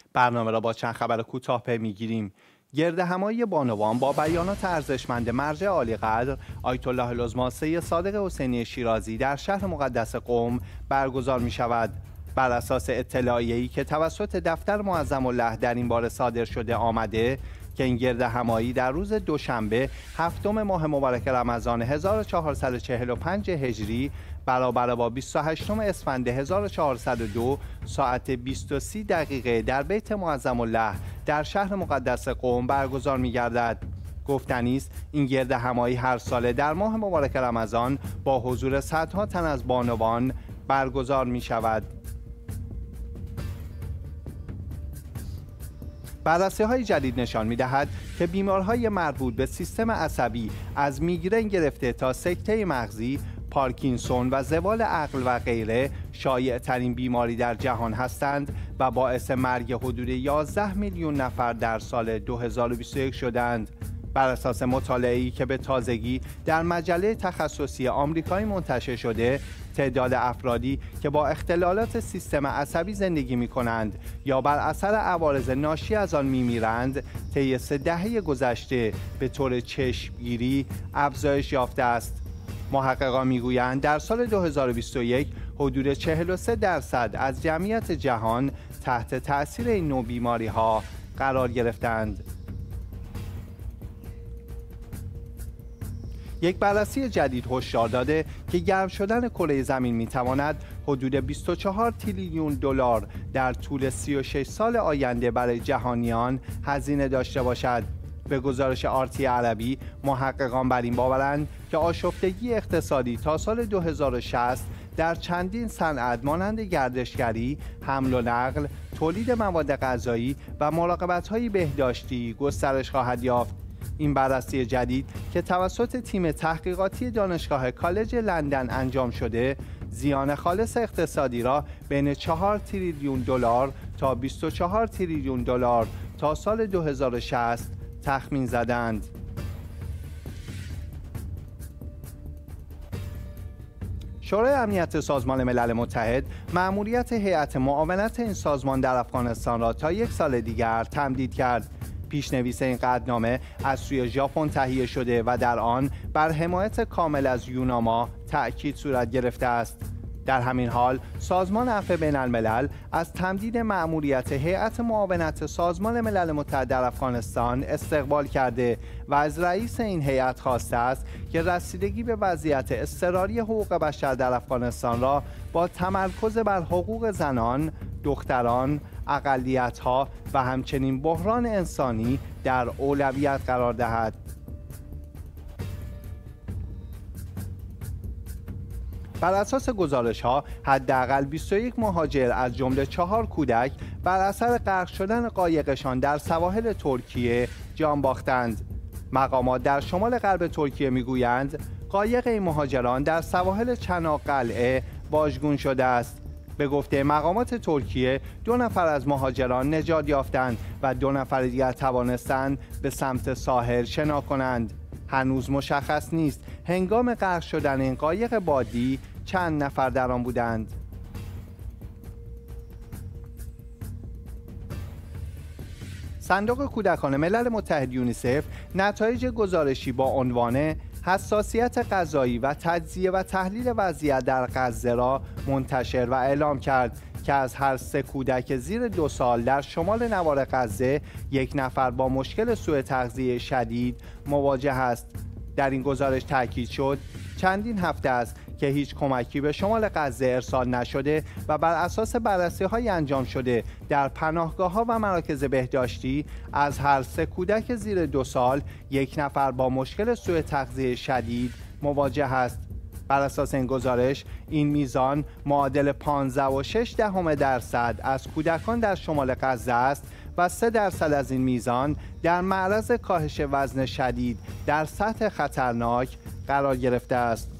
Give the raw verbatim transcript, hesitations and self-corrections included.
برنامه را با چند خبر کوتاه پی میگیریم. گردهمایی بانوان با بیانات ارزشمند مرجع عالی‌قدر آیت الله العظمی سید صادق حسینی شیرازی در شهر مقدس قم برگزار می شود. بر اساس اطلاعیه‌ای که توسط دفتر معظم الله در این باره صادر شده آمده که این گردهمایی در روز دوشنبه هفتم ماه مبارک رمضان هزار و چهارصد و چهل و پنج هجری برابر با بیست و هشتم اسفند هزار و چهارصد و دو ساعت بیست و سه دقیقه در بیت معظم الله در شهر مقدس قم برگزار می‌گردد. گفتنی است این گردهمایی هر ساله در ماه مبارک رمضان با حضور صدها تن از بانوان برگزار می‌شود. بررسی‌های جدید نشان می‌دهد که بیماری‌های مربوط به سیستم عصبی از میگرن گرفته تا سکته مغزی، پارکینسون و زوال عقل و غیره شایع‌ترین بیماری در جهان هستند و باعث مرگ حدود یازده میلیون نفر در سال دو هزار و بیست و یک شدند. بر اساس مطالعه‌ای که به تازگی در مجله تخصصی آمریکایی منتشر شده، تعداد افرادی که با اختلالات سیستم عصبی زندگی می‌کنند یا بر اثر عوارض ناشی از آن می‌میرند، طی سه دهه گذشته به طور چشمگیری افزایش یافته است. محققان میگویند در سال دو هزار و بیست و یک حدود چهل و سه درصد از جمعیت جهان تحت تأثیر این نوع بیماری‌ها قرار گرفتند. یک بررسی جدید هشدار داده که گرم شدن کره زمین می‌تواند حدود بیست و چهار تریلیون دلار در طول سی و شش سال آینده برای جهانیان هزینه داشته باشد. به گزارش آرتی عربی، محققان بر این باورند که آشفتگی اقتصادی تا سال دو هزار و شصت در چندین صنعت مانند گردشگری، حمل و نقل، تولید مواد غذایی و مراقبت‌های بهداشتی گسترش خواهد یافت. این بررسی جدید که توسط تیم تحقیقاتی دانشگاه کالج لندن انجام شده، زیان خالص اقتصادی را بین چهار تریلیون دلار تا بیست و چهار تریلیون دلار تا سال دو هزار و شصت تخمین زدند. شورای امنیت سازمان ملل متحد مأموریت هیئت معاونت این سازمان در افغانستان را تا یک سال دیگر تمدید کرد. پیشنویس این قطعنامه از سوی ژاپن تهیه شده و در آن بر حمایت کامل از یوناما تأکید صورت گرفته است. در همین حال سازمان عفو بین الملل از تمدید مأموریت هیئت معاونت سازمان ملل متحد در افغانستان استقبال کرده و از رئیس این هیئت خواسته است که رسیدگی به وضعیت اضطراری حقوق بشر در افغانستان را با تمرکز بر حقوق زنان، دختران، اقلیت‌ها و همچنین بحران انسانی در اولویت قرار دهد. بر اساس گزارش‌ها حداقل بیست و یک مهاجر از جمله چهار کودک بر اثر غرق شدن قایقشان در سواحل ترکیه جان باختند. مقامات در شمال غرب ترکیه میگویند قایق این مهاجران در سواحل چناقلعه واژگون شده است. به گفته مقامات ترکیه دو نفر از مهاجران نجات یافتند و دو نفر دیگر توانستند به سمت ساحل شنا کنند. هنوز مشخص نیست هنگام غرق شدن این قایق بادی چند نفر در آن بودند. صندوق کودکان ملل متحد یونیسف نتایج گزارشی با عنوان حساسیت غذایی و تجزیه و تحلیل وضعیت در غزه را منتشر و اعلام کرد که از هر سه کودک زیر دو سال در شمال نوار غزه یک نفر با مشکل سوء تغذیه شدید مواجه است. در این گزارش تاکید شد چندین هفته است که هیچ کمکی به شمال غزه ارسال نشده و بر اساس بررسی‌های انجام شده در پناهگاه‌ها و مراکز بهداشتی از هر سه کودک زیر دو سال یک نفر با مشکل سوء تغذیه شدید مواجه است. بر اساس این گزارش این میزان معادل پانزده و شش دهم درصد از کودکان در شمال غزه است و سه درصد از این میزان در معرض کاهش وزن شدید در سطح خطرناک قرار گرفته است.